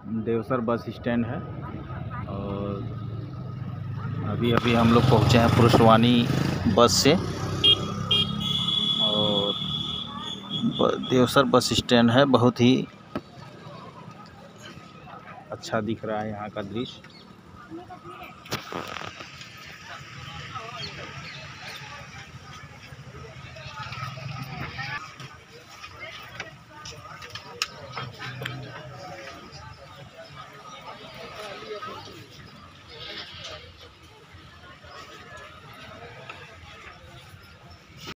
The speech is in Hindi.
देवसर बस स्टैंड है और अभी अभी हम लोग पहुँचे हैं पुरुषवानी बस से। और देवसर बस स्टैंड है, बहुत ही अच्छा दिख रहा है यहाँ का दृश्य।